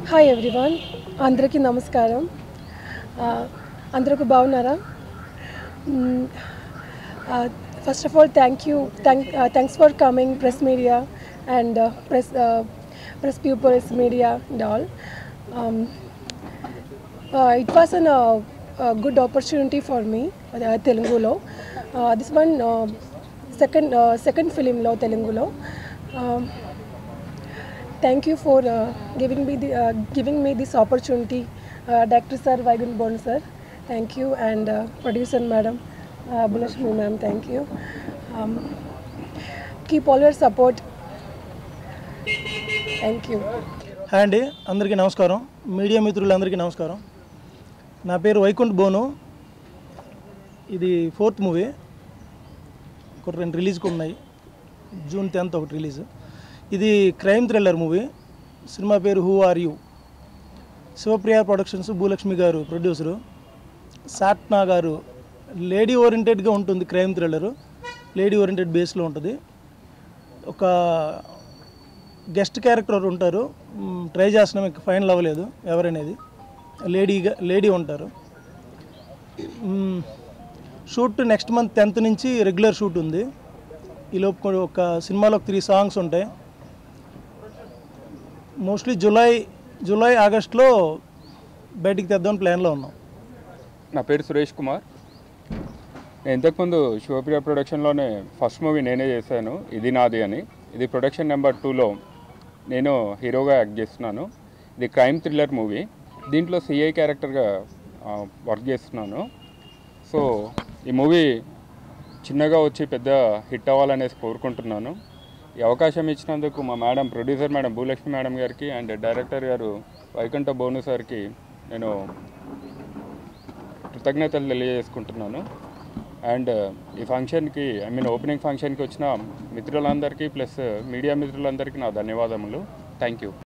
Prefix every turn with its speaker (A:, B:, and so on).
A: Hi everyone, అందరికీ నమస్కారం. అందరికీ బాగున్నారా? First of all thanks for coming press media and press pupils media and all. It was a good opportunity for me, Telugu lo. This one second film lo Telugu lo. Thank you for giving me this opportunity, Director Sir Vaigun Bon Sir. Thank you, and producer Madam Bulashmi Ma'am. Thank you. Keep all your support. Thank you.
B: Hi అండి, అందరికీ నమస్కారం. Media మిత్రులందరికీ నమస్కారం. నా పేరు వైకుంఠ్ బోను. ఇది 4th movie. ఒక 2 రిలీజ్కి ఉన్నాయి. June 10th ఒకటి రిలీజ్. ఇది క్రైమ్ థ్రిల్లర్ మూవీ. సినిమా పేరు who are you. Shivapriya productions, Bhulakshmi గారు ప్రొడ్యూసరు, సాట్నా గారు. లేడీ ఓరియంటెడ్గా ఉంటుంది. క్రైమ్ థ్రిల్లరు లేడీ ఓరియంటెడ్ బేస్లో ఉంటుంది. ఒక గెస్ట్ క్యారెక్టర్ ఉంటారు. ట్రై చేస్తున్నాం, ఇంకా ఫైనల్ అవ్వలేదు ఎవరనేది. లేడీ ఉంటారు. షూట్ నెక్స్ట్ మంత్ 10th నుంచి రెగ్యులర్ షూట్ ఉంది. ఈలోపు ఒక సినిమాలో 3 సాంగ్స్ ఉంటాయి. మోస్ట్లీ జూలై ఆగస్ట్లో బయటికి తెద్దామని ప్లాన్లో ఉన్నాం.
C: నా పేరు సురేష్ కుమార్. నేను ఇంతకుముందు శివప్రియ ప్రొడక్షన్లోనే ఫస్ట్ మూవీ నేనే చేశాను, ఇది నాది అని. ఇది ప్రొడక్షన్ నెంబర్ 2లో నేను హీరోగా యాక్ట్ చేస్తున్నాను. ఇది క్రైమ్ థ్రిల్లర్ మూవీ. దీంట్లో సిఐ క్యారెక్టర్గా వర్క్ చేస్తున్నాను. సో ఈ మూవీ చిన్నగా వచ్చి పెద్ద హిట్ అవ్వాలనేసి కోరుకుంటున్నాను. ఈ అవకాశం ఇచ్చినందుకు మా madam, producer madam Bhulakshmi madam గారికి అండ్ డైరెక్టర్ గారు వైకుంఠ బోను సార్కి నేను కృతజ్ఞతలు తెలియజేసుకుంటున్నాను. అండ్ ఈ ఫంక్షన్కి ఓపెనింగ్ ఫంక్షన్కి వచ్చిన మిత్రులందరికీ ప్లస్ మీడియా మిత్రులందరికీ నా ధన్యవాదములు. Thank you.